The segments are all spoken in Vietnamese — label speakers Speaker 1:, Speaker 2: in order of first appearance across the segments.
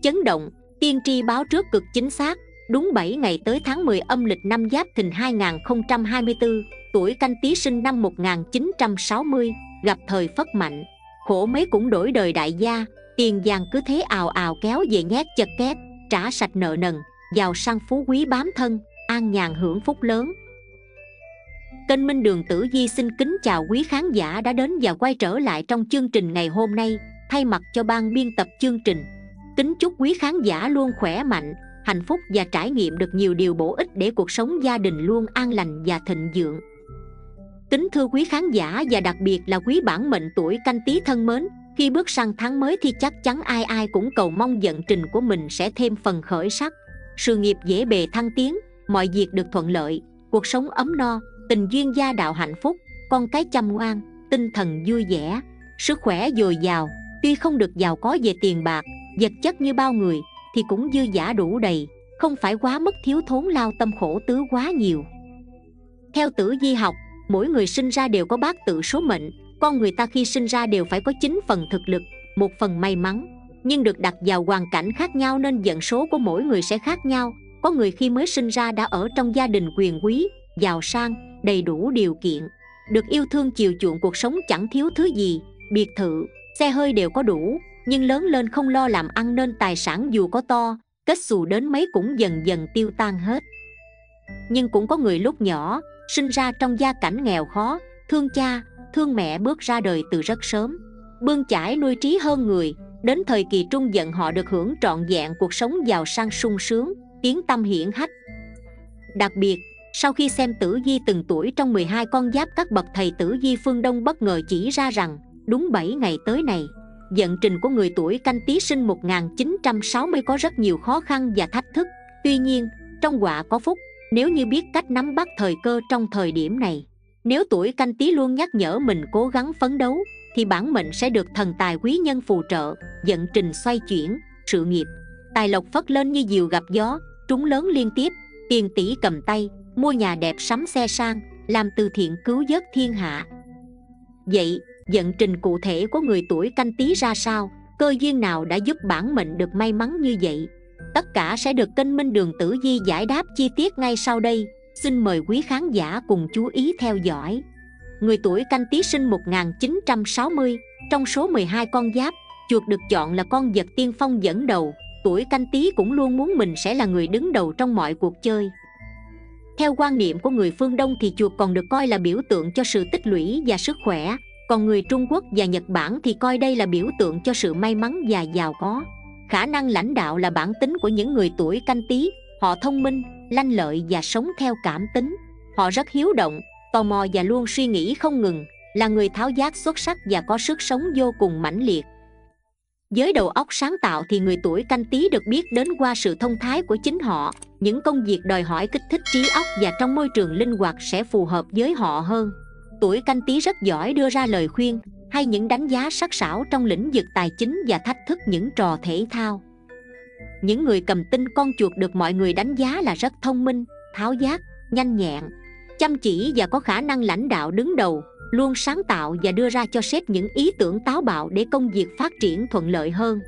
Speaker 1: chấn động, tiên tri báo trước cực chính xác. Đúng 7 ngày tới tháng 10 âm lịch năm Giáp Thìn 2024, tuổi Canh Tý sinh năm 1960, gặp thời phất mạnh, khổ mấy cũng đổi đời đại gia, tiền vàng cứ thế ào ào kéo về nhét chật két, trả sạch nợ nần, giàu sang phú quý bám thân, an nhàn hưởng phúc lớn. Kênh Minh Đường Tử Vi xin kính chào quý khán giả đã đến và quay trở lại trong chương trình ngày hôm nay. Thay mặt cho ban biên tập chương trình, kính chúc quý khán giả luôn khỏe mạnh, hạnh phúc và trải nghiệm được nhiều điều bổ ích để cuộc sống gia đình luôn an lành và thịnh vượng. Kính thưa quý khán giả và đặc biệt là quý bản mệnh tuổi Canh Tý thân mến, khi bước sang tháng mới thì chắc chắn ai ai cũng cầu mong vận trình của mình sẽ thêm phần khởi sắc, sự nghiệp dễ bề thăng tiến, mọi việc được thuận lợi, cuộc sống ấm no, tình duyên gia đạo hạnh phúc, con cái chăm ngoan, tinh thần vui vẻ, sức khỏe dồi dào. Tuy không được giàu có về tiền bạc, vật chất như bao người thì cũng dư dả đủ đầy, không phải quá mức thiếu thốn lao tâm khổ tứ quá nhiều. Theo tử vi học, mỗi người sinh ra đều có bát tự số mệnh. Con người ta khi sinh ra đều phải có 9 phần thực lực, 1 phần may mắn, nhưng được đặt vào hoàn cảnh khác nhau nên vận số của mỗi người sẽ khác nhau. Có người khi mới sinh ra đã ở trong gia đình quyền quý, giàu sang, đầy đủ điều kiện, được yêu thương chiều chuộng, cuộc sống chẳng thiếu thứ gì, biệt thự, xe hơi đều có đủ, nhưng lớn lên không lo làm ăn nên tài sản dù có to, kết xù đến mấy cũng dần dần tiêu tan hết. Nhưng cũng có người lúc nhỏ sinh ra trong gia cảnh nghèo khó, thương cha, thương mẹ bước ra đời từ rất sớm, bươn chải nuôi trí hơn người, đến thời kỳ trung dần họ được hưởng trọn vẹn cuộc sống giàu sang sung sướng, tiếng tăm hiển hách. Đặc biệt, sau khi xem tử vi từng tuổi trong 12 con giáp, các bậc thầy tử vi phương Đông bất ngờ chỉ ra rằng đúng 7 ngày tới này, vận trình của người tuổi Canh Tý sinh 1960 có rất nhiều khó khăn và thách thức. Tuy nhiên, trong họa có phúc, nếu như biết cách nắm bắt thời cơ trong thời điểm này. Nếu tuổi Canh Tý luôn nhắc nhở mình cố gắng phấn đấu, thì bản mệnh sẽ được thần tài quý nhân phù trợ, vận trình xoay chuyển, sự nghiệp, tài lộc phất lên như diều gặp gió, trúng lớn liên tiếp, tiền tỷ cầm tay, mua nhà đẹp sắm xe sang, làm từ thiện cứu vớt thiên hạ. Vậy, vận trình cụ thể của người tuổi Canh Tý ra sao? Cơ duyên nào đã giúp bản mệnh được may mắn như vậy? Tất cả sẽ được kênh Minh Đường Tử Vi giải đáp chi tiết ngay sau đây. Xin mời quý khán giả cùng chú ý theo dõi. Người tuổi Canh Tý sinh 1960, trong số 12 con giáp, chuột được chọn là con vật tiên phong dẫn đầu. Tuổi Canh Tý cũng luôn muốn mình sẽ là người đứng đầu trong mọi cuộc chơi. Theo quan niệm của người phương Đông thì chuột còn được coi là biểu tượng cho sự tích lũy và sức khỏe, còn người Trung Quốc và Nhật Bản thì coi đây là biểu tượng cho sự may mắn và giàu có. Khả năng lãnh đạo là bản tính của những người tuổi Canh Tý. Họ thông minh, lanh lợi và sống theo cảm tính. Họ rất hiếu động, tò mò và luôn suy nghĩ không ngừng, là người tháo vát xuất sắc và có sức sống vô cùng mãnh liệt. Với đầu óc sáng tạo thì người tuổi Canh Tý được biết đến qua sự thông thái của chính họ. Những công việc đòi hỏi kích thích trí óc và trong môi trường linh hoạt sẽ phù hợp với họ hơn. Tuổi Canh Tý rất giỏi đưa ra lời khuyên hay những đánh giá sắc sảo trong lĩnh vực tài chính và thách thức những trò thể thao. Những người cầm tinh con chuột được mọi người đánh giá là rất thông minh, tháo vát, nhanh nhẹn, chăm chỉ và có khả năng lãnh đạo đứng đầu, luôn sáng tạo và đưa ra cho sếp những ý tưởng táo bạo để công việc phát triển thuận lợi hơn.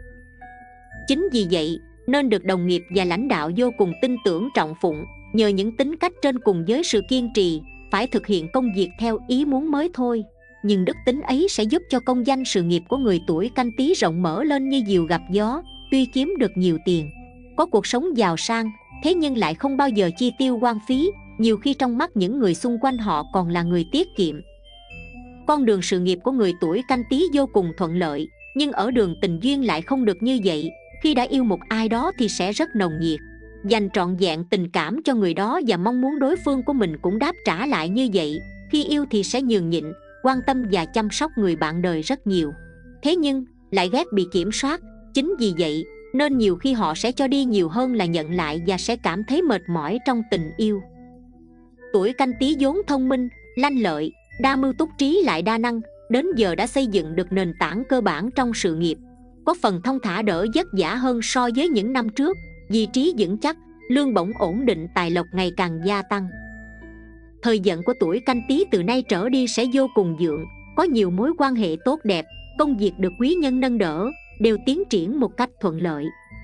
Speaker 1: Chính vì vậy nên được đồng nghiệp và lãnh đạo vô cùng tin tưởng trọng phụng, nhờ những tính cách trên cùng với sự kiên trì, phải thực hiện công việc theo ý muốn mới thôi. Nhưng đức tính ấy sẽ giúp cho công danh sự nghiệp của người tuổi Canh Tý rộng mở lên như diều gặp gió. Tuy kiếm được nhiều tiền, có cuộc sống giàu sang, thế nhưng lại không bao giờ chi tiêu hoang phí. Nhiều khi trong mắt những người xung quanh họ còn là người tiết kiệm. Con đường sự nghiệp của người tuổi Canh Tý vô cùng thuận lợi, nhưng ở đường tình duyên lại không được như vậy. Khi đã yêu một ai đó thì sẽ rất nồng nhiệt, dành trọn vẹn tình cảm cho người đó và mong muốn đối phương của mình cũng đáp trả lại như vậy. Khi yêu thì sẽ nhường nhịn, quan tâm và chăm sóc người bạn đời rất nhiều. Thế nhưng lại ghét bị kiểm soát. Chính vì vậy nên nhiều khi họ sẽ cho đi nhiều hơn là nhận lại và sẽ cảm thấy mệt mỏi trong tình yêu. Tuổi Canh Tý vốn thông minh, lanh lợi, đa mưu túc trí lại đa năng, đến giờ đã xây dựng được nền tảng cơ bản trong sự nghiệp, có phần thong thả đỡ vất vả hơn so với những năm trước. Vị trí vững chắc, lương bổng ổn định, tài lộc ngày càng gia tăng. Thời vận của tuổi Canh Tý từ nay trở đi sẽ vô cùng vượng, có nhiều mối quan hệ tốt đẹp, công việc được quý nhân nâng đỡ, đều tiến triển một cách thuận lợi.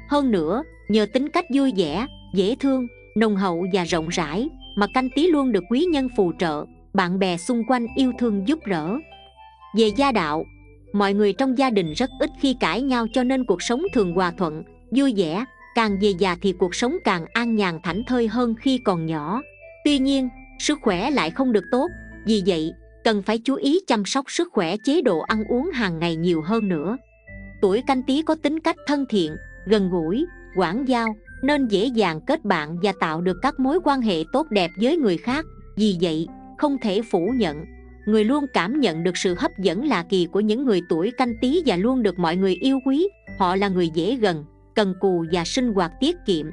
Speaker 1: Hơn nữa, nhờ tính cách vui vẻ, dễ thương, nồng hậu và rộng rãi mà Canh Tý luôn được quý nhân phù trợ, bạn bè xung quanh yêu thương giúp đỡ. Về gia đạo, mọi người trong gia đình rất ít khi cãi nhau, cho nên cuộc sống thường hòa thuận, vui vẻ. Càng về già thì cuộc sống càng an nhàn thảnh thơi hơn khi còn nhỏ. Tuy nhiên, sức khỏe lại không được tốt, vì vậy cần phải chú ý chăm sóc sức khỏe, chế độ ăn uống hàng ngày nhiều hơn nữa. Tuổi Canh Tý có tính cách thân thiện, gần gũi, quảng giao, nên dễ dàng kết bạn và tạo được các mối quan hệ tốt đẹp với người khác. Vì vậy, không thể phủ nhận, người luôn cảm nhận được sự hấp dẫn lạ kỳ của những người tuổi Canh Tý và luôn được mọi người yêu quý. Họ là người dễ gần, cần cù và sinh hoạt tiết kiệm.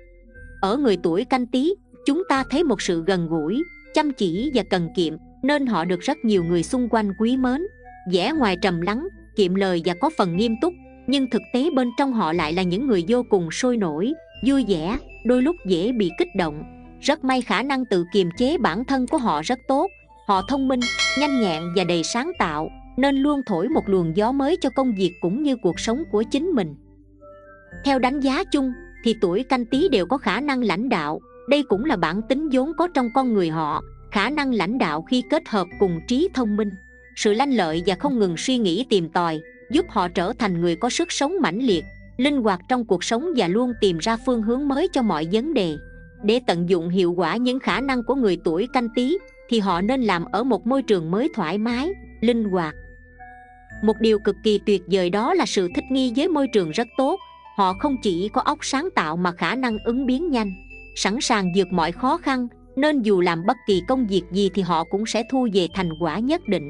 Speaker 1: Ở người tuổi Canh Tý, chúng ta thấy một sự gần gũi, chăm chỉ và cần kiệm, nên họ được rất nhiều người xung quanh quý mến. Vẻ ngoài trầm lắng, kiệm lời và có phần nghiêm túc, nhưng thực tế bên trong họ lại là những người vô cùng sôi nổi, vui vẻ, đôi lúc dễ bị kích động. Rất may khả năng tự kiềm chế bản thân của họ rất tốt. Họ thông minh, nhanh nhẹn và đầy sáng tạo, nên luôn thổi một luồng gió mới cho công việc cũng như cuộc sống của chính mình. Theo đánh giá chung thì tuổi Canh Tý đều có khả năng lãnh đạo. Đây cũng là bản tính vốn có trong con người họ. Khả năng lãnh đạo khi kết hợp cùng trí thông minh, sự lanh lợi và không ngừng suy nghĩ tìm tòi, giúp họ trở thành người có sức sống mãnh liệt, linh hoạt trong cuộc sống và luôn tìm ra phương hướng mới cho mọi vấn đề. Để tận dụng hiệu quả những khả năng của người tuổi Canh Tý thì họ nên làm ở một môi trường mới thoải mái, linh hoạt. Một điều cực kỳ tuyệt vời đó là sự thích nghi với môi trường rất tốt. Họ không chỉ có óc sáng tạo mà khả năng ứng biến nhanh, sẵn sàng vượt mọi khó khăn, nên dù làm bất kỳ công việc gì thì họ cũng sẽ thu về thành quả nhất định.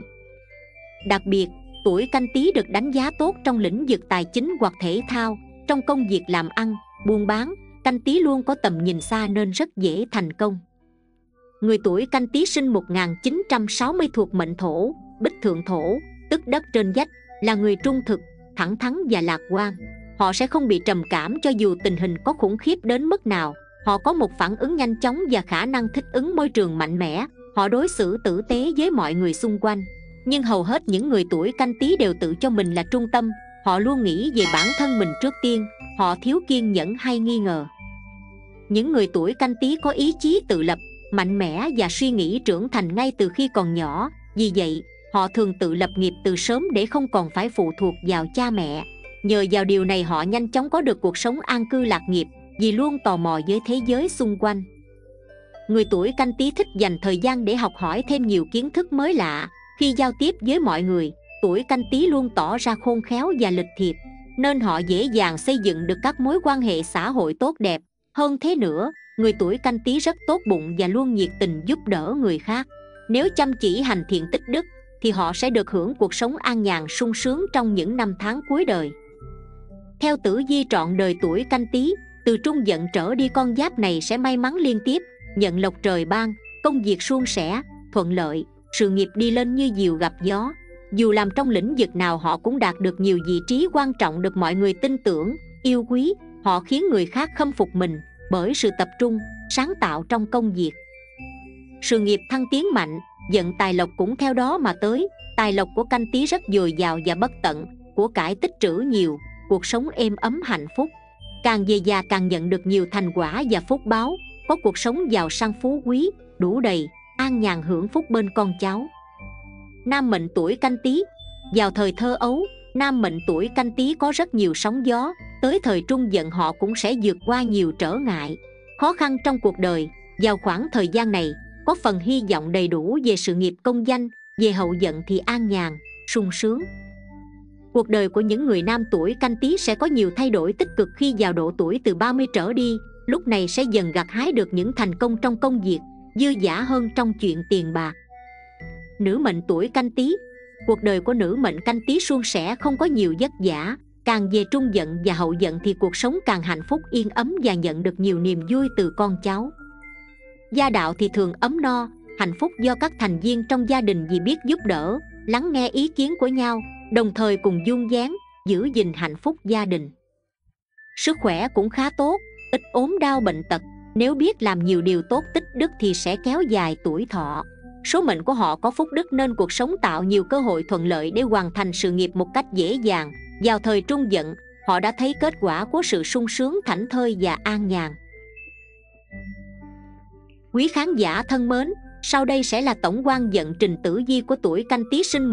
Speaker 1: Đặc biệt, tuổi Canh Tý được đánh giá tốt trong lĩnh vực tài chính hoặc thể thao. Trong công việc làm ăn, buôn bán, Canh Tý luôn có tầm nhìn xa nên rất dễ thành công. Người tuổi Canh Tý sinh 1960 thuộc mệnh Thổ, Bích Thượng Thổ, tức đất trên vách, là người trung thực, thẳng thắn và lạc quan. Họ sẽ không bị trầm cảm cho dù tình hình có khủng khiếp đến mức nào. Họ có một phản ứng nhanh chóng và khả năng thích ứng môi trường mạnh mẽ. Họ đối xử tử tế với mọi người xung quanh. Nhưng hầu hết những người tuổi Canh Tý đều tự cho mình là trung tâm. Họ luôn nghĩ về bản thân mình trước tiên. Họ thiếu kiên nhẫn hay nghi ngờ. Những người tuổi Canh Tý có ý chí tự lập, mạnh mẽ và suy nghĩ trưởng thành ngay từ khi còn nhỏ. Vì vậy, họ thường tự lập nghiệp từ sớm để không còn phải phụ thuộc vào cha mẹ. Nhờ vào điều này họ nhanh chóng có được cuộc sống an cư lạc nghiệp, vì luôn tò mò với thế giới xung quanh. Người tuổi Canh Tý thích dành thời gian để học hỏi thêm nhiều kiến thức mới lạ. Khi giao tiếp với mọi người, tuổi Canh Tý luôn tỏ ra khôn khéo và lịch thiệp, nên họ dễ dàng xây dựng được các mối quan hệ xã hội tốt đẹp. Hơn thế nữa, người tuổi Canh Tý rất tốt bụng và luôn nhiệt tình giúp đỡ người khác. Nếu chăm chỉ hành thiện tích đức thì họ sẽ được hưởng cuộc sống an nhàn sung sướng trong những năm tháng cuối đời. Theo tử vi trọn đời tuổi Canh Tý, từ Trung Dận trở đi con giáp này sẽ may mắn liên tiếp, nhận lộc trời ban, công việc suôn sẻ, thuận lợi, sự nghiệp đi lên như diều gặp gió. Dù làm trong lĩnh vực nào họ cũng đạt được nhiều vị trí quan trọng, được mọi người tin tưởng, yêu quý. Họ khiến người khác khâm phục mình bởi sự tập trung, sáng tạo trong công việc. Sự nghiệp thăng tiến mạnh, vận tài lộc cũng theo đó mà tới. Tài lộc của Canh Tý rất dồi dào và bất tận, của cải tích trữ nhiều, cuộc sống êm ấm hạnh phúc. Càng về già càng nhận được nhiều thành quả và phúc báo, có cuộc sống giàu sang phú quý, đủ đầy, an nhàn hưởng phúc bên con cháu. Nam mệnh tuổi Canh Tý. Vào thời thơ ấu, nam mệnh tuổi Canh Tý có rất nhiều sóng gió. Tới thời trung dận họ cũng sẽ vượt qua nhiều trở ngại, khó khăn trong cuộc đời. Vào khoảng thời gian này, có phần hy vọng đầy đủ về sự nghiệp công danh, về hậu vận thì an nhàn, sung sướng. Cuộc đời của những người nam tuổi Canh Tý sẽ có nhiều thay đổi tích cực khi vào độ tuổi từ 30 trở đi. Lúc này sẽ dần gặt hái được những thành công trong công việc, dư dả hơn trong chuyện tiền bạc. Nữ mệnh tuổi Canh Tý. Cuộc đời của nữ mệnh Canh Tý suôn sẻ, không có nhiều vất vả. Càng về trung dận và hậu vận thì cuộc sống càng hạnh phúc yên ấm và nhận được nhiều niềm vui từ con cháu. Gia đạo thì thường ấm no, hạnh phúc do các thành viên trong gia đình vì biết giúp đỡ, lắng nghe ý kiến của nhau, đồng thời cùng dung dáng, giữ gìn hạnh phúc gia đình. Sức khỏe cũng khá tốt, ít ốm đau bệnh tật. Nếu biết làm nhiều điều tốt tích đức thì sẽ kéo dài tuổi thọ. Số mệnh của họ có phúc đức nên cuộc sống tạo nhiều cơ hội thuận lợi để hoàn thành sự nghiệp một cách dễ dàng. Vào thời trung dận, họ đã thấy kết quả của sự sung sướng thảnh thơi và an nhàn. Quý khán giả thân mến, sau đây sẽ là tổng quan vận trình tử vi của tuổi Canh Tý sinh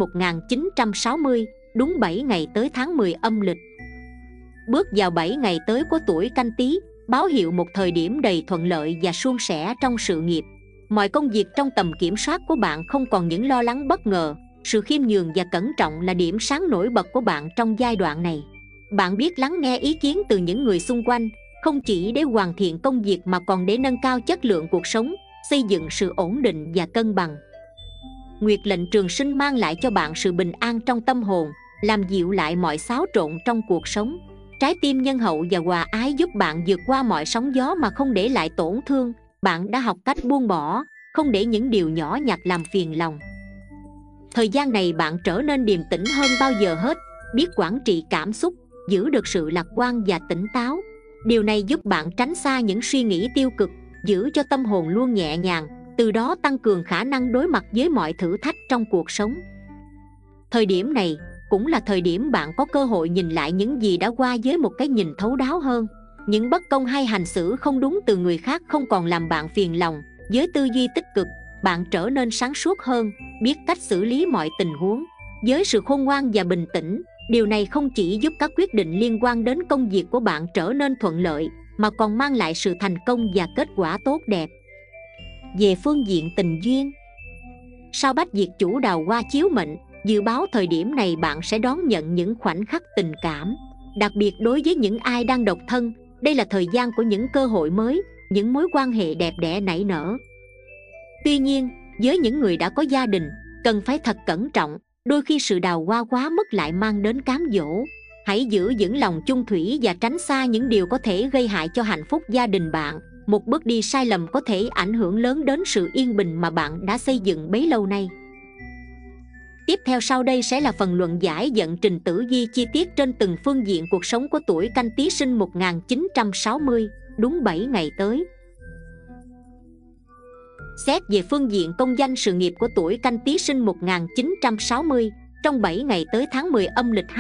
Speaker 1: 1960, đúng 7 ngày tới tháng 10 âm lịch. Bước vào 7 ngày tới của tuổi Canh Tý, báo hiệu một thời điểm đầy thuận lợi và suôn sẻ trong sự nghiệp. Mọi công việc trong tầm kiểm soát của bạn không còn những lo lắng bất ngờ. Sự khiêm nhường và cẩn trọng là điểm sáng nổi bật của bạn trong giai đoạn này. Bạn biết lắng nghe ý kiến từ những người xung quanh, không chỉ để hoàn thiện công việc mà còn để nâng cao chất lượng cuộc sống, xây dựng sự ổn định và cân bằng. Nguyệt lệnh trường sinh mang lại cho bạn sự bình an trong tâm hồn, làm dịu lại mọi xáo trộn trong cuộc sống. Trái tim nhân hậu và hòa ái giúp bạn vượt qua mọi sóng gió mà không để lại tổn thương. Bạn đã học cách buông bỏ, không để những điều nhỏ nhặt làm phiền lòng. Thời gian này bạn trở nên điềm tĩnh hơn bao giờ hết, biết quản trị cảm xúc, giữ được sự lạc quan và tỉnh táo. Điều này giúp bạn tránh xa những suy nghĩ tiêu cực, giữ cho tâm hồn luôn nhẹ nhàng, từ đó tăng cường khả năng đối mặt với mọi thử thách trong cuộc sống. Thời điểm này cũng là thời điểm bạn có cơ hội nhìn lại những gì đã qua với một cái nhìn thấu đáo hơn. Những bất công hay hành xử không đúng từ người khác không còn làm bạn phiền lòng. Với tư duy tích cực, bạn trở nên sáng suốt hơn, biết cách xử lý mọi tình huống. Với sự khôn ngoan và bình tĩnh, điều này không chỉ giúp các quyết định liên quan đến công việc của bạn trở nên thuận lợi, mà còn mang lại sự thành công và kết quả tốt đẹp. Về phương diện tình duyên, sao Bách Diệt chủ đào hoa chiếu mệnh, dự báo thời điểm này bạn sẽ đón nhận những khoảnh khắc tình cảm. Đặc biệt đối với những ai đang độc thân, đây là thời gian của những cơ hội mới, những mối quan hệ đẹp đẽ nảy nở. Tuy nhiên, với những người đã có gia đình, cần phải thật cẩn trọng, đôi khi sự đào hoa quá mức lại mang đến cám dỗ. Hãy giữ vững lòng chung thủy và tránh xa những điều có thể gây hại cho hạnh phúc gia đình bạn. Một bước đi sai lầm có thể ảnh hưởng lớn đến sự yên bình mà bạn đã xây dựng bấy lâu nay. Tiếp theo sau đây sẽ là phần luận giải vận trình tử vi chi tiết trên từng phương diện cuộc sống của tuổi Canh Tý sinh 1960, đúng 7 ngày tới. Xét về phương diện công danh sự nghiệp của tuổi Canh Tý sinh 1960, trong 7 ngày tới tháng 10 âm lịch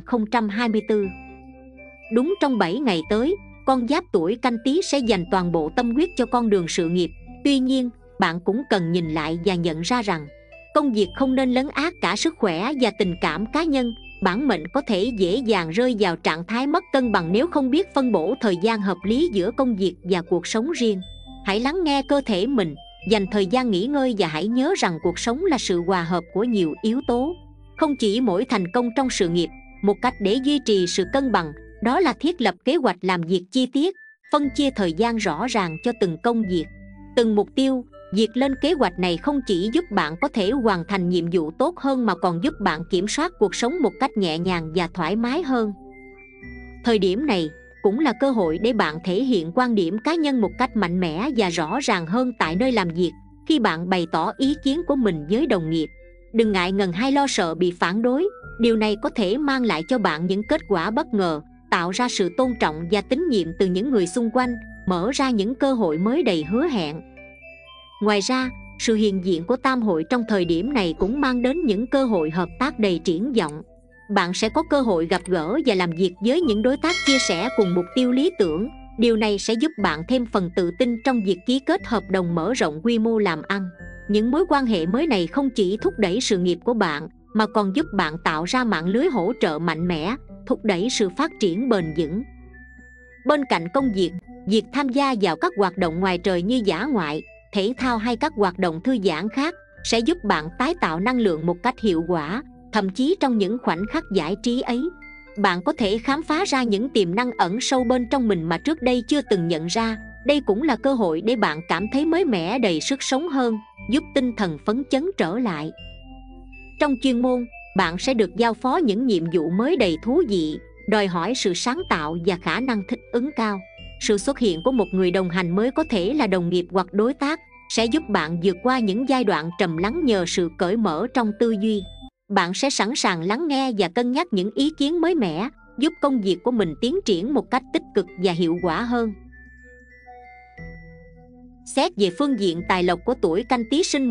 Speaker 1: 2024. Đúng trong 7 ngày tới, con giáp tuổi Canh Tý sẽ dành toàn bộ tâm huyết cho con đường sự nghiệp. Tuy nhiên, bạn cũng cần nhìn lại và nhận ra rằng công việc không nên lấn át cả sức khỏe và tình cảm cá nhân. Bản mệnh có thể dễ dàng rơi vào trạng thái mất cân bằng nếu không biết phân bổ thời gian hợp lý giữa công việc và cuộc sống riêng. Hãy lắng nghe cơ thể mình, dành thời gian nghỉ ngơi và hãy nhớ rằng cuộc sống là sự hòa hợp của nhiều yếu tố. Không chỉ mỗi thành công trong sự nghiệp, một cách để duy trì sự cân bằng, đó là thiết lập kế hoạch làm việc chi tiết, phân chia thời gian rõ ràng cho từng công việc, từng mục tiêu. Việc lên kế hoạch này không chỉ giúp bạn có thể hoàn thành nhiệm vụ tốt hơn mà còn giúp bạn kiểm soát cuộc sống một cách nhẹ nhàng và thoải mái hơn. Thời điểm này cũng là cơ hội để bạn thể hiện quan điểm cá nhân một cách mạnh mẽ và rõ ràng hơn tại nơi làm việc. Khi bạn bày tỏ ý kiến của mình với đồng nghiệp, đừng ngại ngần hay lo sợ bị phản đối. Điều này có thể mang lại cho bạn những kết quả bất ngờ, tạo ra sự tôn trọng và tín nhiệm từ những người xung quanh, mở ra những cơ hội mới đầy hứa hẹn. Ngoài ra, sự hiện diện của tam hội trong thời điểm này cũng mang đến những cơ hội hợp tác đầy triển vọng. Bạn sẽ có cơ hội gặp gỡ và làm việc với những đối tác chia sẻ cùng mục tiêu lý tưởng. Điều này sẽ giúp bạn thêm phần tự tin trong việc ký kết hợp đồng mở rộng quy mô làm ăn. Những mối quan hệ mới này không chỉ thúc đẩy sự nghiệp của bạn, mà còn giúp bạn tạo ra mạng lưới hỗ trợ mạnh mẽ, thúc đẩy sự phát triển bền vững. Bên cạnh công việc, việc tham gia vào các hoạt động ngoài trời như dã ngoại, thể thao hay các hoạt động thư giãn khác sẽ giúp bạn tái tạo năng lượng một cách hiệu quả. Thậm chí trong những khoảnh khắc giải trí ấy, bạn có thể khám phá ra những tiềm năng ẩn sâu bên trong mình mà trước đây chưa từng nhận ra. Đây cũng là cơ hội để bạn cảm thấy mới mẻ, đầy sức sống hơn, giúp tinh thần phấn chấn trở lại. Trong chuyên môn, bạn sẽ được giao phó những nhiệm vụ mới đầy thú vị, đòi hỏi sự sáng tạo và khả năng thích ứng cao. Sự xuất hiện của một người đồng hành mới, có thể là đồng nghiệp hoặc đối tác, sẽ giúp bạn vượt qua những giai đoạn trầm lắng nhờ sự cởi mở trong tư duy. Bạn sẽ sẵn sàng lắng nghe và cân nhắc những ý kiến mới mẻ, giúp công việc của mình tiến triển một cách tích cực và hiệu quả hơn. Xét về phương diện tài lộc của tuổi Canh Tý sinh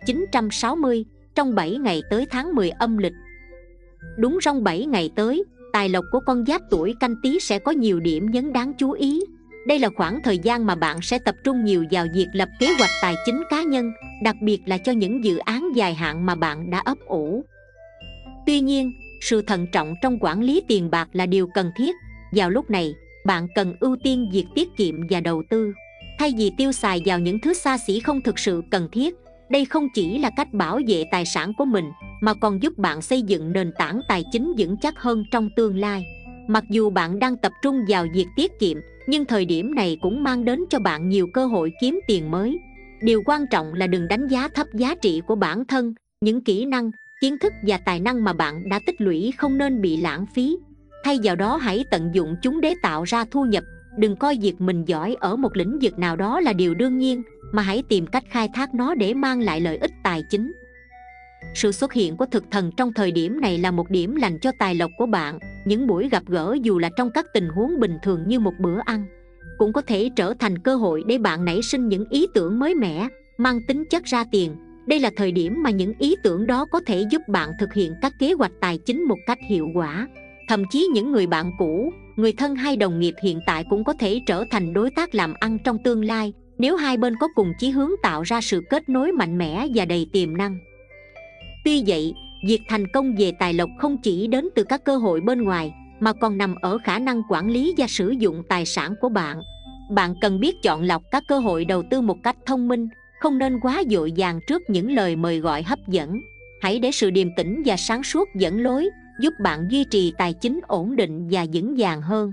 Speaker 1: 1960, trong 7 ngày tới tháng 10 âm lịch. Đúng trong 7 ngày tới, tài lộc của con giáp tuổi Canh Tý sẽ có nhiều điểm nhấn đáng chú ý. Đây là khoảng thời gian mà bạn sẽ tập trung nhiều vào việc lập kế hoạch tài chính cá nhân, đặc biệt là cho những dự án dài hạn mà bạn đã ấp ủ. Tuy nhiên, sự thận trọng trong quản lý tiền bạc là điều cần thiết. Vào lúc này, bạn cần ưu tiên việc tiết kiệm và đầu tư, thay vì tiêu xài vào những thứ xa xỉ không thực sự cần thiết. Đây không chỉ là cách bảo vệ tài sản của mình, mà còn giúp bạn xây dựng nền tảng tài chính vững chắc hơn trong tương lai. Mặc dù bạn đang tập trung vào việc tiết kiệm, nhưng thời điểm này cũng mang đến cho bạn nhiều cơ hội kiếm tiền mới. Điều quan trọng là đừng đánh giá thấp giá trị của bản thân. Những kỹ năng, kiến thức và tài năng mà bạn đã tích lũy không nên bị lãng phí. Thay vào đó, hãy tận dụng chúng để tạo ra thu nhập. Đừng coi việc mình giỏi ở một lĩnh vực nào đó là điều đương nhiên, mà hãy tìm cách khai thác nó để mang lại lợi ích tài chính. Sự xuất hiện của thực thần trong thời điểm này là một điểm lành cho tài lộc của bạn. Những buổi gặp gỡ, dù là trong các tình huống bình thường như một bữa ăn, cũng có thể trở thành cơ hội để bạn nảy sinh những ý tưởng mới mẻ, mang tính chất ra tiền. Đây là thời điểm mà những ý tưởng đó có thể giúp bạn thực hiện các kế hoạch tài chính một cách hiệu quả. Thậm chí những người bạn cũ, người thân hay đồng nghiệp hiện tại cũng có thể trở thành đối tác làm ăn trong tương lai, nếu hai bên có cùng chí hướng, tạo ra sự kết nối mạnh mẽ và đầy tiềm năng. Tuy vậy, việc thành công về tài lộc không chỉ đến từ các cơ hội bên ngoài, mà còn nằm ở khả năng quản lý và sử dụng tài sản của bạn. Bạn cần biết chọn lọc các cơ hội đầu tư một cách thông minh, không nên quá vội vàng trước những lời mời gọi hấp dẫn. Hãy để sự điềm tĩnh và sáng suốt dẫn lối, giúp bạn duy trì tài chính ổn định và vững vàng hơn.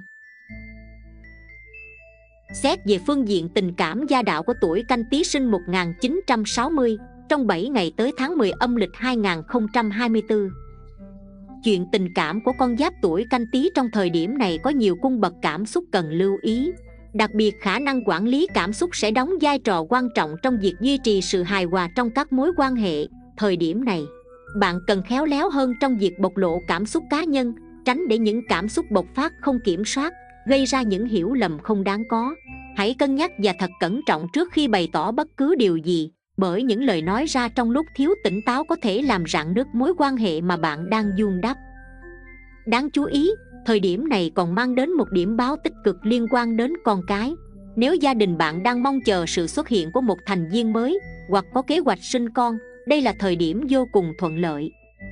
Speaker 1: Xét về phương diện tình cảm gia đạo của tuổi Canh Tý sinh 1960, trong 7 ngày tới tháng 10 âm lịch 2024. Chuyện tình cảm của con giáp tuổi Canh Tý trong thời điểm này có nhiều cung bậc cảm xúc cần lưu ý. Đặc biệt, khả năng quản lý cảm xúc sẽ đóng vai trò quan trọng trong việc duy trì sự hài hòa trong các mối quan hệ. Thời điểm này, bạn cần khéo léo hơn trong việc bộc lộ cảm xúc cá nhân, tránh để những cảm xúc bộc phát không kiểm soát, gây ra những hiểu lầm không đáng có. Hãy cân nhắc và thật cẩn trọng trước khi bày tỏ bất cứ điều gì, bởi những lời nói ra trong lúc thiếu tỉnh táo có thể làm rạn nứt mối quan hệ mà bạn đang vun đắp. Đáng chú ý, thời điểm này còn mang đến một điểm báo tích cực liên quan đến con cái. Nếu gia đình bạn đang mong chờ sự xuất hiện của một thành viên mới, hoặc có kế hoạch sinh con, đây là thời điểm vô cùng thuận lợi.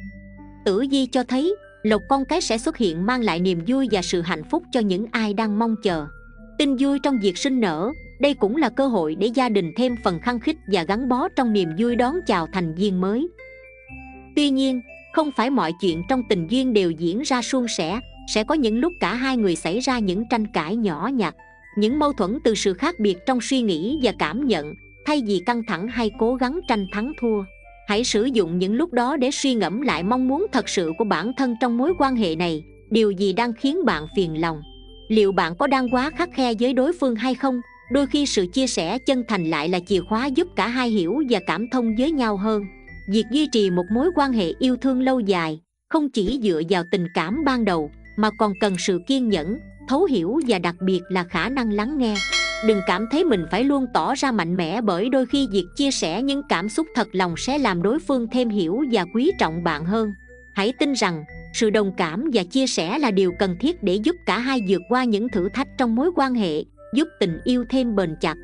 Speaker 1: Tử vi cho thấy, lộc con cái sẽ xuất hiện, mang lại niềm vui và sự hạnh phúc cho những ai đang mong chờ. Tin vui trong việc sinh nở, đây cũng là cơ hội để gia đình thêm phần khăng khít và gắn bó trong niềm vui đón chào thành viên mới. Tuy nhiên, không phải mọi chuyện trong tình duyên đều diễn ra suôn sẻ. Sẽ có những lúc cả hai người xảy ra những tranh cãi nhỏ nhặt, những mâu thuẫn từ sự khác biệt trong suy nghĩ và cảm nhận. Thay vì căng thẳng hay cố gắng tranh thắng thua, hãy sử dụng những lúc đó để suy ngẫm lại mong muốn thật sự của bản thân trong mối quan hệ này. Điều gì đang khiến bạn phiền lòng? Liệu bạn có đang quá khắt khe với đối phương hay không? Đôi khi sự chia sẻ chân thành lại là chìa khóa giúp cả hai hiểu và cảm thông với nhau hơn. Việc duy trì một mối quan hệ yêu thương lâu dài không chỉ dựa vào tình cảm ban đầu, mà còn cần sự kiên nhẫn, thấu hiểu và đặc biệt là khả năng lắng nghe. Đừng cảm thấy mình phải luôn tỏ ra mạnh mẽ, bởi đôi khi việc chia sẻ những cảm xúc thật lòng sẽ làm đối phương thêm hiểu và quý trọng bạn hơn. Hãy tin rằng sự đồng cảm và chia sẻ là điều cần thiết để giúp cả hai vượt qua những thử thách trong mối quan hệ, giúp tình yêu thêm bền chặt.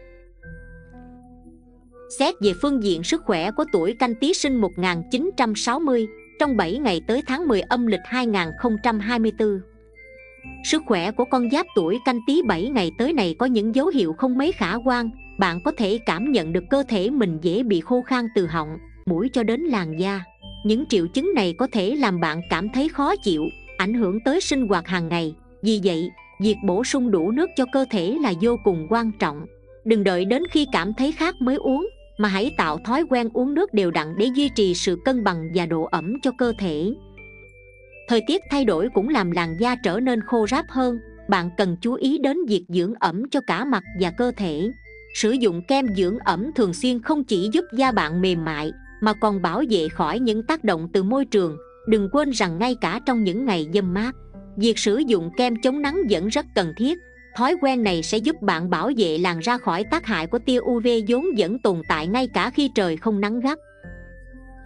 Speaker 1: Xét về phương diện sức khỏe của tuổi Canh Tý sinh 1960, trong 7 ngày tới tháng 10 âm lịch 2024. Sức khỏe của con giáp tuổi Canh Tý 7 ngày tới này có những dấu hiệu không mấy khả quan. Bạn có thể cảm nhận được cơ thể mình dễ bị khô khan từ họng, mũi cho đến làn da. Những triệu chứng này có thể làm bạn cảm thấy khó chịu, ảnh hưởng tới sinh hoạt hàng ngày. Vì vậy, việc bổ sung đủ nước cho cơ thể là vô cùng quan trọng. Đừng đợi đến khi cảm thấy khát mới uống, mà hãy tạo thói quen uống nước đều đặn để duy trì sự cân bằng và độ ẩm cho cơ thể. Thời tiết thay đổi cũng làm làn da trở nên khô ráp hơn. Bạn cần chú ý đến việc dưỡng ẩm cho cả mặt và cơ thể. Sử dụng kem dưỡng ẩm thường xuyên không chỉ giúp da bạn mềm mại, mà còn bảo vệ khỏi những tác động từ môi trường. Đừng quên rằng ngay cả trong những ngày dâm mát, việc sử dụng kem chống nắng vẫn rất cần thiết. Thói quen này sẽ giúp bạn bảo vệ làn da khỏi tác hại của tia UV vốn vẫn tồn tại ngay cả khi trời không nắng gắt.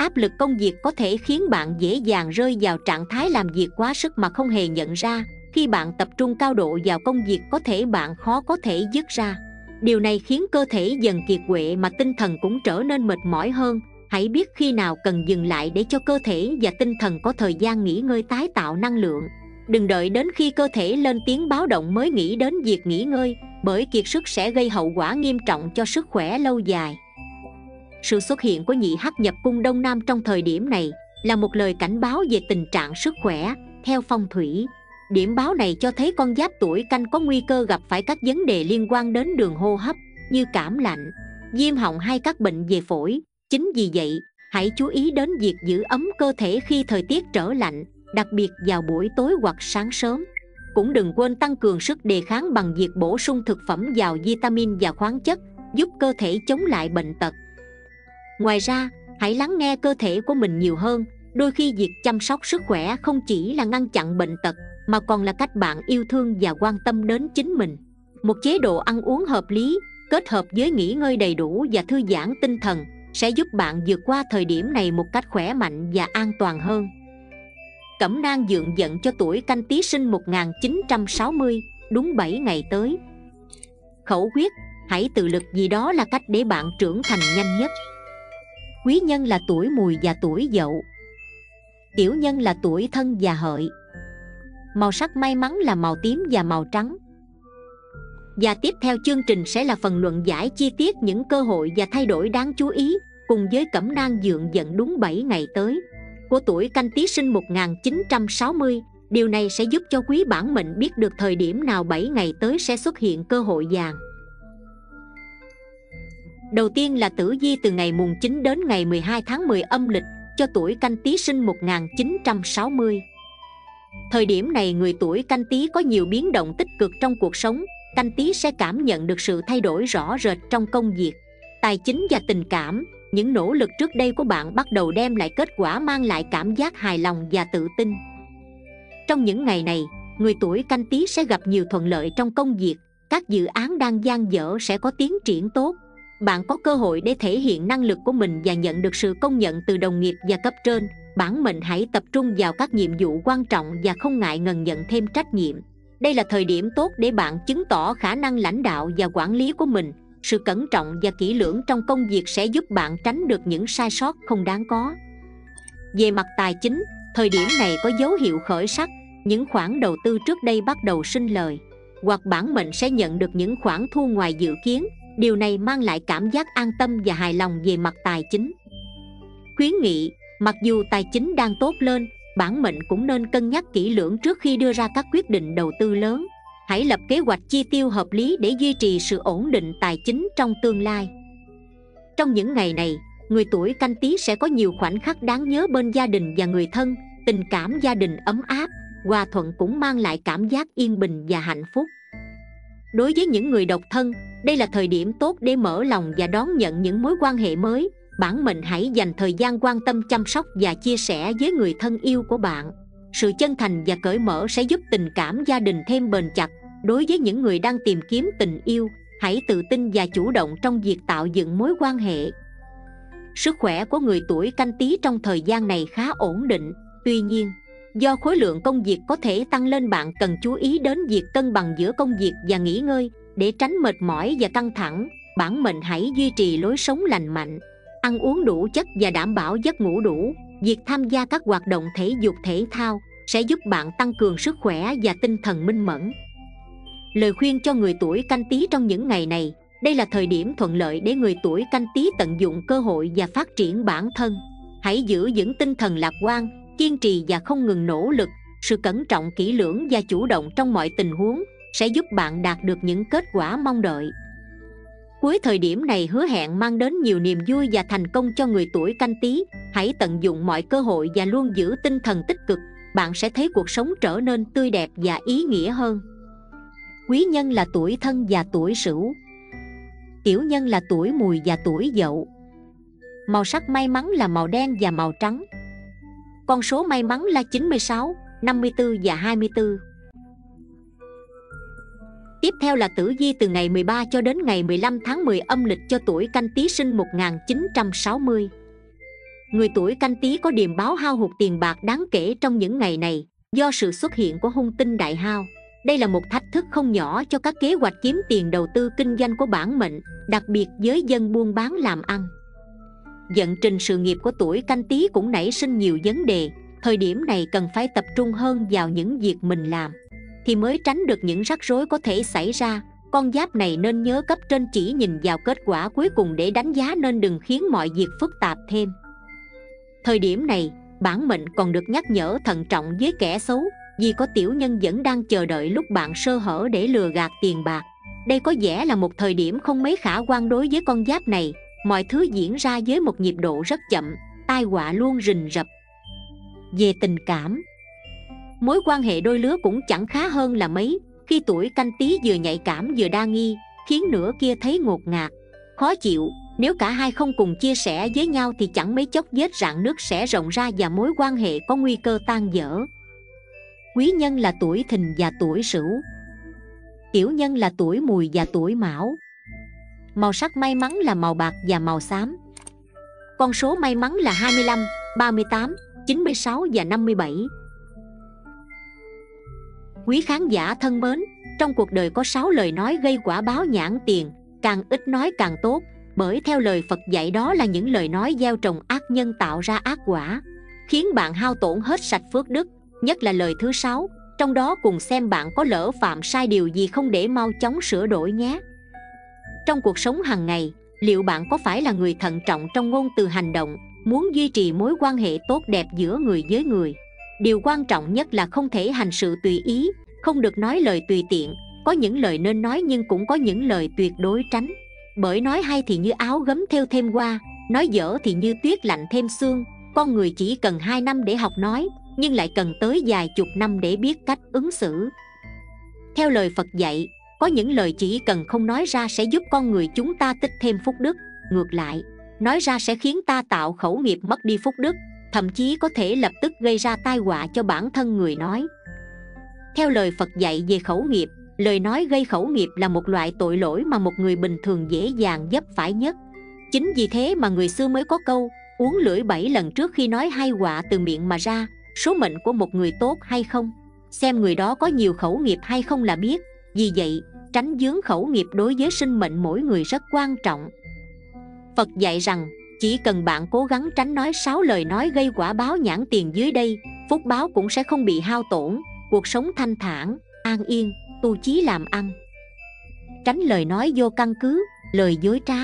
Speaker 1: Áp lực công việc có thể khiến bạn dễ dàng rơi vào trạng thái làm việc quá sức mà không hề nhận ra. Khi bạn tập trung cao độ vào công việc, có thể bạn khó có thể dứt ra. Điều này khiến cơ thể dần kiệt quệ mà tinh thần cũng trở nên mệt mỏi hơn. Hãy biết khi nào cần dừng lại để cho cơ thể và tinh thần có thời gian nghỉ ngơi tái tạo năng lượng. Đừng đợi đến khi cơ thể lên tiếng báo động mới nghĩ đến việc nghỉ ngơi, bởi kiệt sức sẽ gây hậu quả nghiêm trọng cho sức khỏe lâu dài. Sự xuất hiện của nhị hắc nhập cung Đông Nam trong thời điểm này là một lời cảnh báo về tình trạng sức khỏe. Theo phong thủy, điểm báo này cho thấy con giáp tuổi Canh có nguy cơ gặp phải các vấn đề liên quan đến đường hô hấp như cảm lạnh, viêm họng hay các bệnh về phổi. Chính vì vậy, hãy chú ý đến việc giữ ấm cơ thể khi thời tiết trở lạnh, đặc biệt vào buổi tối hoặc sáng sớm. Cũng đừng quên tăng cường sức đề kháng bằng việc bổ sung thực phẩm giàu vitamin và khoáng chất, giúp cơ thể chống lại bệnh tật. Ngoài ra, hãy lắng nghe cơ thể của mình nhiều hơn. Đôi khi việc chăm sóc sức khỏe không chỉ là ngăn chặn bệnh tật, mà còn là cách bạn yêu thương và quan tâm đến chính mình. Một chế độ ăn uống hợp lý, kết hợp với nghỉ ngơi đầy đủ và thư giãn tinh thần sẽ giúp bạn vượt qua thời điểm này một cách khỏe mạnh và an toàn hơn. Cẩm nang dượng dận cho tuổi Canh Tý sinh 1960, đúng 7 ngày tới. Khẩu quyết: hãy tự lực vì đó là cách để bạn trưởng thành nhanh nhất. Quý nhân là tuổi Mùi và tuổi Dậu. Tiểu nhân là tuổi Thân và Hợi. Màu sắc may mắn là màu tím và màu trắng. Và tiếp theo chương trình sẽ là phần luận giải chi tiết những cơ hội và thay đổi đáng chú ý cùng với cẩm nang dượng dận đúng 7 ngày tới của tuổi Canh Tý sinh 1960. Điều này sẽ giúp cho quý bản mệnh biết được thời điểm nào 7 ngày tới sẽ xuất hiện cơ hội vàng. Đầu tiên là tử vi từ ngày mùng 9 đến ngày 12 tháng 10 âm lịch cho tuổi Canh Tý sinh 1960. Thời điểm này người tuổi Canh Tý có nhiều biến động tích cực trong cuộc sống. Canh Tý sẽ cảm nhận được sự thay đổi rõ rệt trong công việc, tài chính và tình cảm. Những nỗ lực trước đây của bạn bắt đầu đem lại kết quả, mang lại cảm giác hài lòng và tự tin. Trong những ngày này, người tuổi Canh Tý sẽ gặp nhiều thuận lợi trong công việc. Các dự án đang dang dở sẽ có tiến triển tốt. Bạn có cơ hội để thể hiện năng lực của mình và nhận được sự công nhận từ đồng nghiệp và cấp trên. Bản mệnh hãy tập trung vào các nhiệm vụ quan trọng và không ngại ngần nhận thêm trách nhiệm. Đây là thời điểm tốt để bạn chứng tỏ khả năng lãnh đạo và quản lý của mình. Sự cẩn trọng và kỹ lưỡng trong công việc sẽ giúp bạn tránh được những sai sót không đáng có. Về mặt tài chính, thời điểm này có dấu hiệu khởi sắc. Những khoản đầu tư trước đây bắt đầu sinh lời, hoặc bản mệnh sẽ nhận được những khoản thu ngoài dự kiến. Điều này mang lại cảm giác an tâm và hài lòng về mặt tài chính. Khuyến nghị: mặc dù tài chính đang tốt lên, bản mệnh cũng nên cân nhắc kỹ lưỡng trước khi đưa ra các quyết định đầu tư lớn. Hãy lập kế hoạch chi tiêu hợp lý để duy trì sự ổn định tài chính trong tương lai. Trong những ngày này, người tuổi Canh Tý sẽ có nhiều khoảnh khắc đáng nhớ bên gia đình và người thân. Tình cảm gia đình ấm áp, hòa thuận cũng mang lại cảm giác yên bình và hạnh phúc. Đối với những người độc thân, đây là thời điểm tốt để mở lòng và đón nhận những mối quan hệ mới. Bản mệnh hãy dành thời gian quan tâm, chăm sóc và chia sẻ với người thân yêu của bạn. Sự chân thành và cởi mở sẽ giúp tình cảm gia đình thêm bền chặt. Đối với những người đang tìm kiếm tình yêu, hãy tự tin và chủ động trong việc tạo dựng mối quan hệ. Sức khỏe của người tuổi Canh Tý trong thời gian này khá ổn định. Tuy nhiên, do khối lượng công việc có thể tăng lên, bạn cần chú ý đến việc cân bằng giữa công việc và nghỉ ngơi để tránh mệt mỏi và căng thẳng. Bản mệnh hãy duy trì lối sống lành mạnh, ăn uống đủ chất và đảm bảo giấc ngủ đủ. Việc tham gia các hoạt động thể dục thể thao sẽ giúp bạn tăng cường sức khỏe và tinh thần minh mẫn. Lời khuyên cho người tuổi Canh Tý trong những ngày này: đây là thời điểm thuận lợi để người tuổi Canh Tý tận dụng cơ hội và phát triển bản thân. Hãy giữ vững tinh thần lạc quan, kiên trì và không ngừng nỗ lực. Sự cẩn trọng, kỹ lưỡng và chủ động trong mọi tình huống sẽ giúp bạn đạt được những kết quả mong đợi. Cuối thời điểm này hứa hẹn mang đến nhiều niềm vui và thành công cho người tuổi Canh Tý. Hãy tận dụng mọi cơ hội và luôn giữ tinh thần tích cực. Bạn sẽ thấy cuộc sống trở nên tươi đẹp và ý nghĩa hơn. Quý nhân là tuổi Thân và tuổi Sửu. Tiểu nhân là tuổi Mùi và tuổi Dậu. Màu sắc may mắn là màu đen và màu trắng. Con số may mắn là 96, 54 và 24. Tiếp theo là tử vi từ ngày 13 cho đến ngày 15 tháng 10 âm lịch cho tuổi Canh Tý sinh 1960. Người tuổi Canh Tý có điềm báo hao hụt tiền bạc đáng kể trong những ngày này do sự xuất hiện của hung tinh đại hao. Đây là một thách thức không nhỏ cho các kế hoạch kiếm tiền đầu tư kinh doanh của bản mệnh, đặc biệt với dân buôn bán làm ăn. Vận trình sự nghiệp của tuổi Canh Tý cũng nảy sinh nhiều vấn đề. Thời điểm này cần phải tập trung hơn vào những việc mình làm thì mới tránh được những rắc rối có thể xảy ra. Con giáp này nên nhớ cấp trên chỉ nhìn vào kết quả cuối cùng để đánh giá, nên đừng khiến mọi việc phức tạp thêm. Thời điểm này, bản mệnh còn được nhắc nhở thận trọng với kẻ xấu, vì có tiểu nhân vẫn đang chờ đợi lúc bạn sơ hở để lừa gạt tiền bạc. Đây có vẻ là một thời điểm không mấy khả quan đối với con giáp này. Mọi thứ diễn ra với một nhịp độ rất chậm, tai họa luôn rình rập. Về tình cảm, mối quan hệ đôi lứa cũng chẳng khá hơn là mấy. Khi tuổi Canh Tý vừa nhạy cảm vừa đa nghi, khiến nửa kia thấy ngột ngạt, khó chịu. Nếu cả hai không cùng chia sẻ với nhau thì chẳng mấy chốc vết rạn nứt sẽ rộng ra và mối quan hệ có nguy cơ tan vỡ. Quý nhân là tuổi Thìn và tuổi Sửu. Tiểu nhân là tuổi Mùi và tuổi Mão. Màu sắc may mắn là màu bạc và màu xám. Con số may mắn là 25, 38, 96 và 57. Quý khán giả thân mến, trong cuộc đời có 6 lời nói gây quả báo nhãn tiền, càng ít nói càng tốt. Bởi theo lời Phật dạy, đó là những lời nói gieo trồng ác nhân tạo ra ác quả, khiến bạn hao tổn hết sạch phước đức. Nhất là lời thứ 6, trong đó cùng xem bạn có lỡ phạm sai điều gì không để mau chóng sửa đổi nhé. Trong cuộc sống hàng ngày, liệu bạn có phải là người thận trọng trong ngôn từ hành động, muốn duy trì mối quan hệ tốt đẹp giữa người với người? Điều quan trọng nhất là không thể hành sự tùy ý, không được nói lời tùy tiện. Có những lời nên nói nhưng cũng có những lời tuyệt đối tránh. Bởi nói hay thì như áo gấm thêu thêm hoa, nói dở thì như tuyết lạnh thêm xương. Con người chỉ cần 2 năm để học nói, nhưng lại cần tới vài chục năm để biết cách ứng xử. Theo lời Phật dạy, có những lời chỉ cần không nói ra sẽ giúp con người chúng ta tích thêm phúc đức. Ngược lại, nói ra sẽ khiến ta tạo khẩu nghiệp mất đi phúc đức, thậm chí có thể lập tức gây ra tai họa cho bản thân người nói. Theo lời Phật dạy về khẩu nghiệp, lời nói gây khẩu nghiệp là một loại tội lỗi mà một người bình thường dễ dàng vấp phải nhất. Chính vì thế mà người xưa mới có câu uống lưỡi 7 lần trước khi nói, hay họa từ miệng mà ra. Số mệnh của một người tốt hay không, xem người đó có nhiều khẩu nghiệp hay không là biết. Vì vậy, tránh vướng khẩu nghiệp đối với sinh mệnh mỗi người rất quan trọng. Phật dạy rằng, chỉ cần bạn cố gắng tránh nói 6 lời nói gây quả báo nhãn tiền dưới đây, phúc báo cũng sẽ không bị hao tổn, cuộc sống thanh thản, an yên, tu chí làm ăn. Tránh lời nói vô căn cứ, lời dối trá.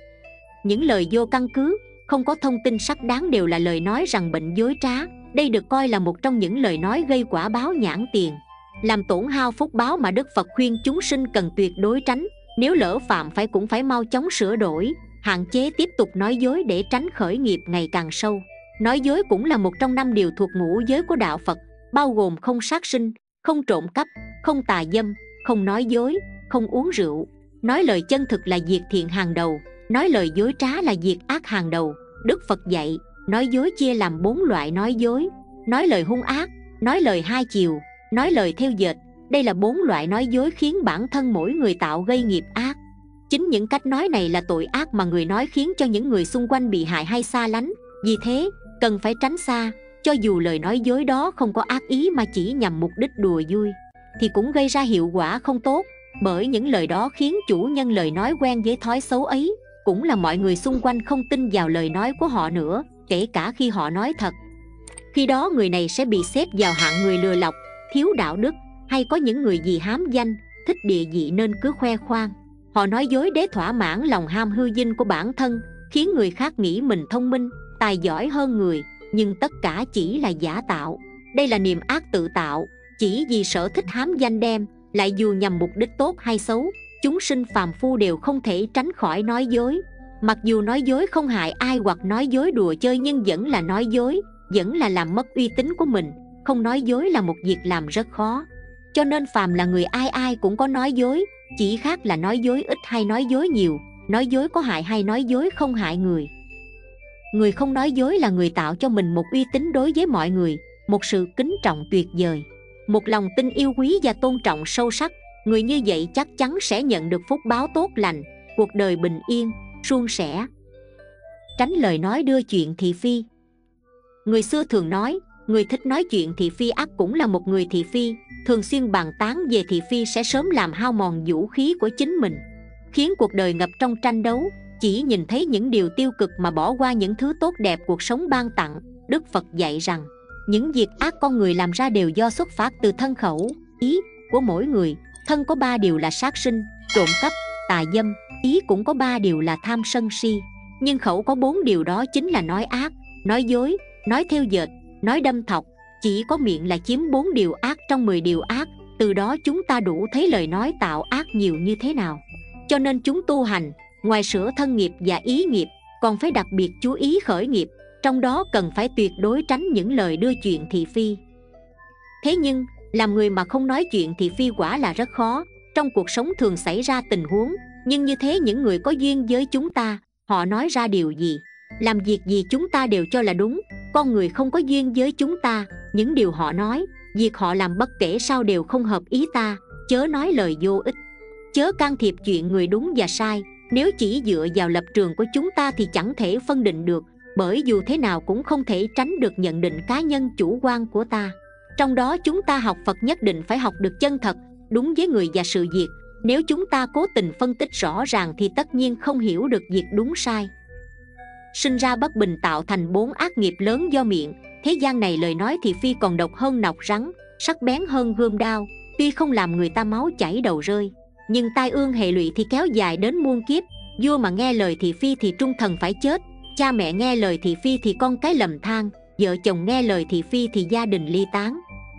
Speaker 1: Những lời vô căn cứ, không có thông tin xác đáng đều là lời nói rằng bệnh dối trá. Đây được coi là một trong những lời nói gây quả báo nhãn tiền, làm tổn hao phúc báo mà Đức Phật khuyên chúng sinh cần tuyệt đối tránh. Nếu lỡ phạm phải cũng phải mau chóng sửa đổi, hạn chế tiếp tục nói dối để tránh khởi nghiệp ngày càng sâu. Nói dối cũng là một trong 5 điều thuộc ngũ giới của đạo Phật, bao gồm không sát sinh, không trộm cắp, không tà dâm, không nói dối, không uống rượu. Nói lời chân thực là việc thiện hàng đầu, nói lời dối trá là việc ác hàng đầu. Đức Phật dạy, nói dối chia làm 4 loại nói dối: nói lời hung ác, nói lời hai chiều, nói lời theo dệt. Đây là 4 loại nói dối khiến bản thân mỗi người tạo gây nghiệp ác. Chính những cách nói này là tội ác mà người nói khiến cho những người xung quanh bị hại hay xa lánh. Vì thế, cần phải tránh xa. Cho dù lời nói dối đó không có ác ý mà chỉ nhằm mục đích đùa vui, thì cũng gây ra hiệu quả không tốt. Bởi những lời đó khiến chủ nhân lời nói quen với thói xấu ấy, cũng là mọi người xung quanh không tin vào lời nói của họ nữa, kể cả khi họ nói thật. Khi đó người này sẽ bị xếp vào hạng người lừa lọc, thiếu đạo đức, hay có những người vì hám danh, thích địa vị nên cứ khoe khoang. Họ nói dối để thỏa mãn lòng ham hư vinh của bản thân, khiến người khác nghĩ mình thông minh, tài giỏi hơn người, nhưng tất cả chỉ là giả tạo. Đây là niềm ác tự tạo, chỉ vì sở thích hám danh đem, lại dù nhằm mục đích tốt hay xấu, chúng sinh phàm phu đều không thể tránh khỏi nói dối. Mặc dù nói dối không hại ai hoặc nói dối đùa chơi, nhưng vẫn là nói dối, vẫn là làm mất uy tín của mình. Không nói dối là một việc làm rất khó. Cho nên phàm là người ai ai cũng có nói dối, chỉ khác là nói dối ít hay nói dối nhiều, nói dối có hại hay nói dối không hại người. Người không nói dối là người tạo cho mình một uy tín đối với mọi người, một sự kính trọng tuyệt vời, một lòng tin yêu quý và tôn trọng sâu sắc. Người như vậy chắc chắn sẽ nhận được phúc báo tốt lành, cuộc đời bình yên, suôn sẻ. Tránh lời nói đưa chuyện thị phi. Người xưa thường nói, người thích nói chuyện thị phi ắt cũng là một người thị phi. Thường xuyên bàn tán về thị phi sẽ sớm làm hao mòn vũ khí của chính mình, khiến cuộc đời ngập trong tranh đấu, chỉ nhìn thấy những điều tiêu cực mà bỏ qua những thứ tốt đẹp cuộc sống ban tặng. Đức Phật dạy rằng, những việc ác con người làm ra đều do xuất phát từ thân khẩu, ý của mỗi người. Thân có 3 điều là sát sinh, trộm cắp, tà dâm. Ý cũng có 3 điều là tham sân si. Nhưng khẩu có 4 điều, đó chính là nói ác, nói dối, nói thêu dệt, nói đâm thọc. Chỉ có miệng là chiếm 4 điều ác trong 10 điều ác. Từ đó chúng ta đủ thấy lời nói tạo ác nhiều như thế nào. Cho nên chúng tu hành, ngoài sửa thân nghiệp và ý nghiệp, còn phải đặc biệt chú ý khởi nghiệp. Trong đó cần phải tuyệt đối tránh những lời đưa chuyện thị phi. Thế nhưng, làm người mà không nói chuyện thị phi quả là rất khó. Trong cuộc sống thường xảy ra tình huống, nhưng như thế những người có duyên với chúng ta, họ nói ra điều gì, làm việc gì chúng ta đều cho là đúng. Con người không có duyên với chúng ta, những điều họ nói, việc họ làm bất kể sao đều không hợp ý ta. Chớ nói lời vô ích, chớ can thiệp chuyện người đúng và sai. Nếu chỉ dựa vào lập trường của chúng ta thì chẳng thể phân định được, bởi dù thế nào cũng không thể tránh được nhận định cá nhân chủ quan của ta. Trong đó chúng ta học Phật nhất định phải học được chân thật, đúng với người và sự việc. Nếu chúng ta cố tình phân tích rõ ràng thì tất nhiên không hiểu được việc đúng sai. Sinh ra bất bình tạo thành 4 ác nghiệp lớn do miệng. Thế gian này lời nói thị phi còn độc hơn nọc rắn, sắc bén hơn gươm đao. Tuy không làm người ta máu chảy đầu rơi, nhưng tai ương hệ lụy thì kéo dài đến muôn kiếp. Vua mà nghe lời thị phi thì trung thần phải chết. Cha mẹ nghe lời thị phi thì con cái lầm than. Vợ chồng nghe lời thị phi thì gia đình ly tán.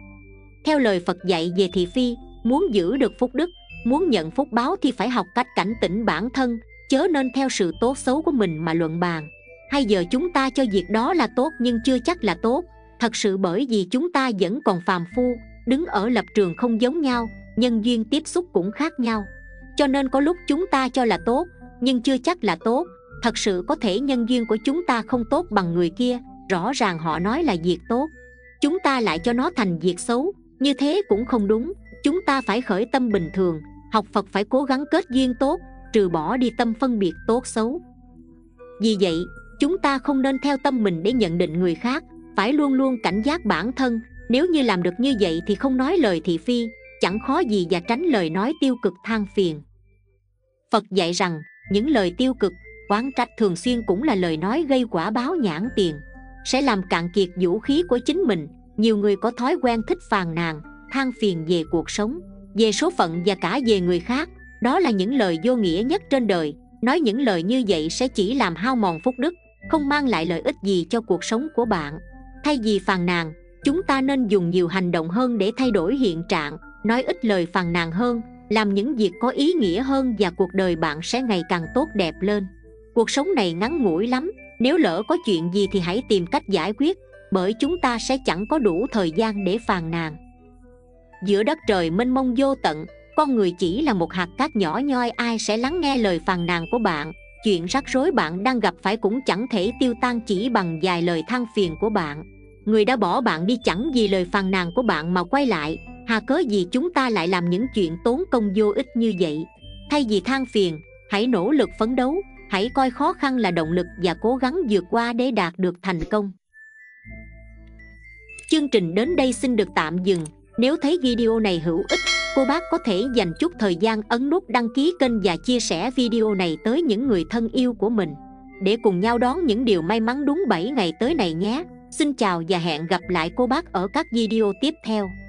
Speaker 1: Theo lời Phật dạy về thị phi, muốn giữ được phúc đức, muốn nhận phúc báo thì phải học cách cảnh tỉnh bản thân, chớ nên theo sự tốt xấu của mình mà luận bàn. Hay giờ chúng ta cho việc đó là tốt nhưng chưa chắc là tốt. Thật sự bởi vì chúng ta vẫn còn phàm phu, đứng ở lập trường không giống nhau, nhân duyên tiếp xúc cũng khác nhau. Cho nên có lúc chúng ta cho là tốt, nhưng chưa chắc là tốt. Thật sự có thể nhân duyên của chúng ta không tốt bằng người kia, rõ ràng họ nói là việc tốt, chúng ta lại cho nó thành việc xấu. Như thế cũng không đúng. Chúng ta phải khởi tâm bình thường, học Phật phải cố gắng kết duyên tốt, trừ bỏ đi tâm phân biệt tốt xấu. Vì vậy, chúng ta không nên theo tâm mình để nhận định người khác, phải luôn luôn cảnh giác bản thân. Nếu như làm được như vậy thì không nói lời thị phi, chẳng khó gì và tránh lời nói tiêu cực than phiền. Phật dạy rằng, những lời tiêu cực, oán trách thường xuyên cũng là lời nói gây quả báo nhãn tiền, sẽ làm cạn kiệt vũ khí của chính mình. Nhiều người có thói quen thích phàn nàn, than phiền về cuộc sống, về số phận và cả về người khác. Đó là những lời vô nghĩa nhất trên đời. Nói những lời như vậy sẽ chỉ làm hao mòn phúc đức, không mang lại lợi ích gì cho cuộc sống của bạn. Thay vì phàn nàn, chúng ta nên dùng nhiều hành động hơn để thay đổi hiện trạng. Nói ít lời phàn nàn hơn, làm những việc có ý nghĩa hơn và cuộc đời bạn sẽ ngày càng tốt đẹp lên. Cuộc sống này ngắn ngủi lắm, nếu lỡ có chuyện gì thì hãy tìm cách giải quyết, bởi chúng ta sẽ chẳng có đủ thời gian để phàn nàn. Giữa đất trời mênh mông vô tận, con người chỉ là một hạt cát nhỏ nhoi, ai sẽ lắng nghe lời phàn nàn của bạn? Chuyện rắc rối bạn đang gặp phải cũng chẳng thể tiêu tan chỉ bằng vài lời than phiền của bạn. Người đã bỏ bạn đi chẳng vì lời phàn nàn của bạn mà quay lại, hà cớ gì chúng ta lại làm những chuyện tốn công vô ích như vậy? Thay vì than phiền, hãy nỗ lực phấn đấu, hãy coi khó khăn là động lực và cố gắng vượt qua để đạt được thành công. Chương trình đến đây xin được tạm dừng. Nếu thấy video này hữu ích, cô bác có thể dành chút thời gian ấn nút đăng ký kênh và chia sẻ video này tới những người thân yêu của mình, để cùng nhau đón những điều may mắn đúng 7 ngày tới này nhé. Xin chào và hẹn gặp lại cô bác ở các video tiếp theo.